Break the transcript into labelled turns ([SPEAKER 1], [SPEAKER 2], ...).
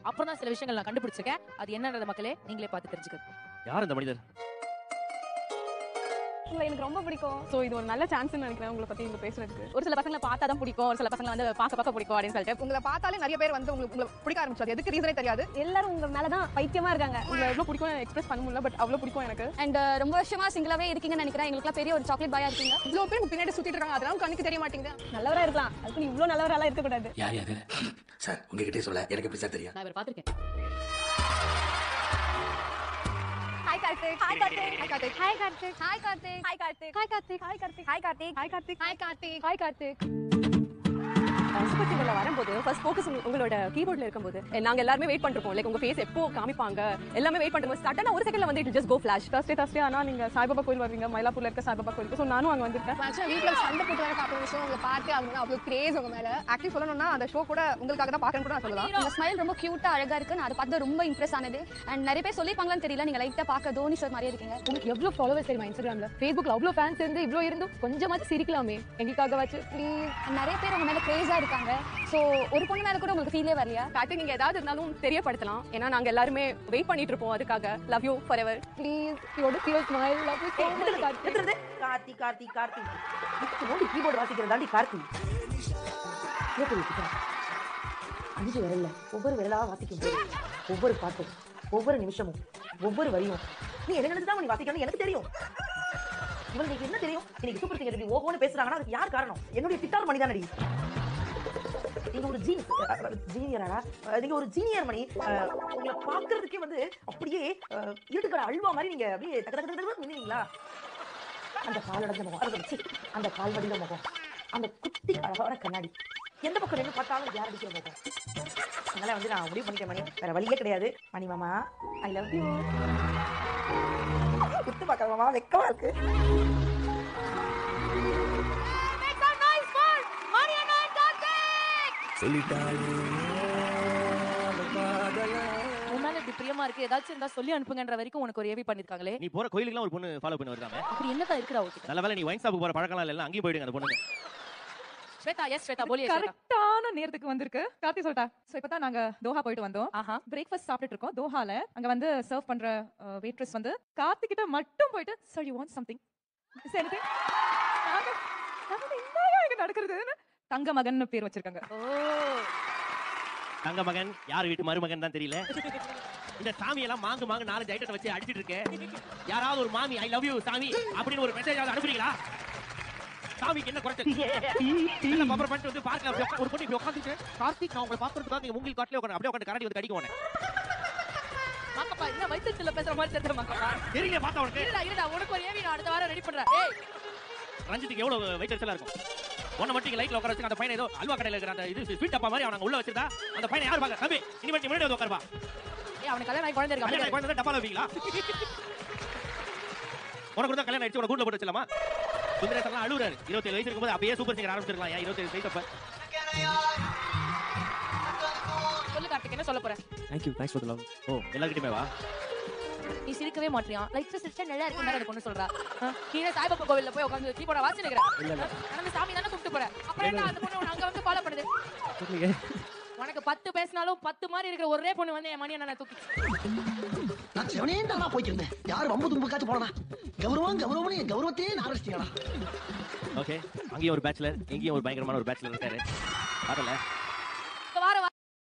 [SPEAKER 1] அப்புறம் தான் சில விஷயங்கள் நான் கண்டுபிடிச்சிருக்கேன். அது என்னன்றத மக்களே நீங்களே பார்த்து தெரிஞ்சுக்கோங்க.
[SPEAKER 2] யார் இந்த மனிதர்?
[SPEAKER 3] உங்களை எனக்கு ரொம்ப பிடிக்கும். ஸோ இது ஒரு நல்ல சான்ஸ்னு நினைக்கிறேன் உங்களை பத்தி இங்க பேசுறதுக்கு.
[SPEAKER 1] ஒரு சில பசங்களை பார்த்தா தான் பிடிக்கும், ஒரு சில பசங்களை வந்து பார்க்க பிடிக்கும் அப்படின்னு சொல்லிட்டு
[SPEAKER 3] உங்களை பார்த்தாலே நிறைய பேர் வந்து உங்களை பிடிக்க ஆரம்பிச்சது. எதுக்கு ரீசனே தெரியாது. எல்லாரும் உங்க மேல தான் பைத்தியமா இருக்காங்க. உங்களை எவ்வளவு பிடிக்கும் எக்ஸ்பிரஸ் பண்ண முடியல, பட் அவ்வளவு பிடிக்கும் எனக்கு.
[SPEAKER 4] அண்ட் ரொம்ப வருஷமா சிங்கிளாவே இருக்கீங்கன்னு நினைக்கிறேன். எங்களுக்குலாம் பெரிய ஒரு சாக்லேட் பாயா இருக்கீங்க.
[SPEAKER 3] இவ்வளவு பேர் பின்னாடி சுத்திட்டு இருக்காங்க, அதெல்லாம் கண்ணுக்கு தெரிய மாட்டேங்குது. நல்லவரா இருக்கலாம், அதுக்கு நீ இவ்வளவு நல்லவராலாம் இருக்க கூடாது.
[SPEAKER 5] யார் யாரு சார் உங்ககிட்டே சொல்ல எனக்கு எப்படி சார் தெரியும்?
[SPEAKER 1] நான் இவர் பார்த்திருக்கேன்.
[SPEAKER 4] Hi Karthik. Hi Karthik. Hi Karthik. Hi Karthik. Hi Karthik. Hi Karthik. Hi Karthik. Hi Karthik. Hi Karthik. Hi Karthik. Hi Karthik. Hi Karthik.
[SPEAKER 3] ஹாஸ்பிட்டல்ல வரும்போது ஃபர்ஸ்ட் ஃபோக்கஸ் உங்களோட கீபோர்ட்ல இருக்கும்போது நாங்க எல்லாரும் வெயிட் பண்ணிருப்போம். லைக் உங்க ஃபேஸ் எப்போ காமிப்பாங்க எல்லாமே வெயிட் பண்ணும்போது சடனா ஒரு செகண்ட்ல வந்து it just go flash. Thursday ஆனா நீங்க சாய்பாபா கோயில் வருவீங்க, மயிலாப்பூர்ல இருக்க சாய்பாபா கோயிலுக்கு. ஸோ நானும் அங்க வந்திருக்கேன். ஆக்சுவலா வீட்ல சண்டை போட்டு வர பார்க்குற விஷயம் உங்களை பார்த்து அவங்க அவ்வளவு கிரேஸ் உங்க மேல. ஆக்சுவலி சொல்லணும்னா அந்த ஷோ கூட உங்களுக்காக தான் பார்க்கணும் கூட நான் சொல்லலாம்.
[SPEAKER 4] உங்க ஸ்மைல் ரொம்ப கியூட்டா அழகா இருக்கு. நான் அதை பார்த்து ரொம்ப இம்ப்ரெஸ் ஆனது. அண்ட் நிறைய பேர் சொல்லிருப்பாங்களான்னு தெரியல, நீங்க லைட்டா பார்க்க தோனி சார் மாதிரியே இருக்கீங்க.
[SPEAKER 1] உங்களுக்கு எவ்வளவு ஃபாலோவர்ஸ் தெரியுமா இன்ஸ்டாகிராம்ல, ஃபேஸ்புக்ல அவ்வளவு ஃபேன்ஸ் இருந்து இவ்வளோ இருந்தும் கொஞ்சமாச்சு சிரிக்கலாமே எங்களுக்காக வச்சு ப்ளீஸ்.
[SPEAKER 4] நிறைய பேர் உங்க மேல கிரேஸா இருக்காங்க. ஸோ ஒரு பொண்ணு மேல கூட உங்களுக்கு ஃபீலே வரலையா?
[SPEAKER 3] கார்த்திக் நீங்க ஏதாவது இருந்தாலும் தெரியப்படுத்தலாம். ஏன்னா நாங்க எல்லாருமே வெயிட் பண்ணிட்டு இருப்போம் அதுக்காக. Love you forever.
[SPEAKER 1] Please யோட pure smile love you so much Karthik.
[SPEAKER 6] Karthik Karthik Karthik இதுக்கு நோண்டி கீபோர்டு வாசிக்கிறதாண்டி கார்த்திக். அஞ்சு விரல்ல ஒவ்வொரு விரலா வாசிக்கும் போது ஒவ்வொரு பாட்டும் ஒவ்வொரு நிமிஷமும் ஒவ்வொரு வரியும் நீ என்ன நினைச்சுதான் நீ வாசிக்கணும் எனக்கு தெரியும். இவங்களுக்கு என்ன தெரியும்? இன்னைக்கு சூப்பர் சிங்கர் இப்படி ஓஹோன்னு பேசுறாங்கன்னா அதுக்கு யார் காரணம்? என்னுடைய பித்தார் மணி தானடி. நீங்க ஒரு ஜீனியரா? நீங்க ஒரு ஜீனியர் மணி. உங்களை பாக்குறதுக்கே வந்து அப்படியே இருட்டுக்கடை அல்வா மாதிரி நீங்க அப்படியே மின்னுவீங்களா? அந்த காலடைஞ்ச முகம், அந்த கால் வடிவ முகம், அந்த குட்டி அழகான கண்ணாடி, எந்த பக்கம் நின்று பார்த்தாலும் யார் அடிக்கிற முகம். அதனால வந்து நான் முடிவு பண்ணிட்டேன் மணி, வேற வழியே கிடையாது. மணி மாமா ஐ லவ் யூ. குத்து பார்க்கற மாமா வெக்கமா இருக்கு.
[SPEAKER 1] உன்னால இப்படி பிரியமா இருக்கு, ஏதாச்சும் இருந்தா சொல்லி அனுப்புங்கன்ற வரைக்கும் உனக்கு ஒரு ஏவி பண்ணிருக்காங்களே.
[SPEAKER 2] நீ போற கோயிலுக்குலாம் ஒரு பொண்ணு ஃபாலோ பண்ணி வருதாமே.
[SPEAKER 1] அப்படி என்னதான் இருக்குடா உன்கிட்ட?
[SPEAKER 2] நல்ல வேளை நீ வைன் ஷாப்புக்கு போற பழக்கலாம் இல்ல, அங்கேயும் போயிடுங்க அந்த பொண்ணுங்க.
[SPEAKER 1] ஸ்வேதா, எஸ் ஸ்வேதா போலியே ஸ்வேதா.
[SPEAKER 7] கரெக்டான நேரத்துக்கு வந்திருக்கு. கார்த்தி சொல்லிட்டா. சோ இப்பதான் நாங்க தோஹா போயிட்டு வந்தோம்.
[SPEAKER 1] ஆஹா.
[SPEAKER 7] பிரேக்ஃபாஸ்ட் சாப்பிட்டுட்டு இருக்கோம் தோஹால. அங்க வந்து சர்வ் பண்ற வெயிட்ரஸ் வந்து கார்த்தி கிட்ட மட்டும் போயிட்டு sir you want something is anything. நாங்க என்னங்க இங்க நடக்குதுன்னு தங்க மகன் பேர் வச்சிருக்காங்க.
[SPEAKER 1] ஓ
[SPEAKER 2] தங்க மகன் யார் வீட்டு மருமகன் தான் தெரியல. இந்த சாமி எல்லாம் மாங்கு மாங்கு 4 ஐட்டத்தை வச்சு அடிச்சிட்டு இருக்கேன். யாராவது ஒரு மாமி ஐ லவ் யூ சாமி அப்படின்னு ஒரு மெசேஜ் அனுப்புறீங்களா? சாமிக்கு என்ன குறைச்சல்? என்ன பப்பர் பண்ணிட்டு வந்து பார்க்க ஒரு பொண்ணு இப்படி உட்காந்துட்டு கார்த்திக் நான் உங்களை பார்க்கறதுக்காக நீங்க மூங்கில் காட்டிலே உட்காந்து அப்படியே உட்காந்து கரடி வந்து கடிக்க உடனே
[SPEAKER 1] மாக்கப்பா என்ன வயித்துல பேசுற மாதிரி தெரியல மாக்கப்பா.
[SPEAKER 2] தெரியல பார்த்தா உனக்கு.
[SPEAKER 1] இருடா உனக்கு ஒரு ஏவி நான் அடுத்த வாரம் ரெடி பண்றேன். ஏய்
[SPEAKER 2] ரஞ்சித்துக்கு எவ்வளவு வெயிட்டர்ஸ்லாம் இருக்கும்? ஒன்ன மட்டும் இங்க லைட்ல உட்கார வச்சு அந்த பையன் ஏதோ அல்வா கடையில இருக்கிற அந்த இது ஸ்வீட் டப்பா மாதிரி அவன் உள்ள வச்சிருந்தா அந்த பையனை யார் பாக்க? தம்பி இனிமே நீ முன்னாடி வந்து உட்காருப்பா.
[SPEAKER 1] ஏய் அவனுக்கு கல்யாணம் ஆகி குழந்தை இருக்கு.
[SPEAKER 2] கல்யாணம் குழந்தை டப்பால வைப்பீங்களா? உனக்கு கூட கல்யாணம் ஆயிடுச்சு, உனக்கு கூட்ல போட்டு வச்சலாமா? சுந்தரேசன்லாம் அழுறாரு. 27 வயசு இருக்கும்போது அப்பயே சூப்பர் சிங்கர் ஆரம்பிச்சிருக்கலாம். ஏன் 27 வயசு அப்ப?
[SPEAKER 1] சொல்லு கார்த்திக் என்ன சொல்ல போற?
[SPEAKER 2] Thanks for the love. ஓ எல்லார்கிட்டயுமே வா.
[SPEAKER 1] நீ சிரிக்கவே மாட்டியா? லைட்டா சிரிச்சா நல்லா இருக்குன்னு அந்த பொண்ணு சொல்றா. கீழே சாய்பாபா கோவில்ல போய் உட்கார்ந்து கீபோர்ட வாசிட்டு இருக்கற. நம்ம சாமி தான கூப்பிட்டு போற. அப்புறம் என்ன அந்த பொண்ணு அங்க வந்து ஃபாலோ பண்ணுது? உனக்கு 10 பேசினாலும் 10 மாதிரி இருக்கிற ஒரே பொண்ணு வந்து என் மணி என்ன தூக்கி.
[SPEAKER 5] நான் செவனேண்டா போயிட்டு இருந்தேன். யார் வம்பு தும்பு காச்சு போறடா? கௌரவம்னு கௌரவத்தையே நாரஸ்டியாடா.
[SPEAKER 2] ஓகே, அங்கேயும் ஒரு பேச்சுலர், இங்கேயும் ஒரு பயங்கரமான ஒரு பேச்சுலர் இருக்காரு. வரல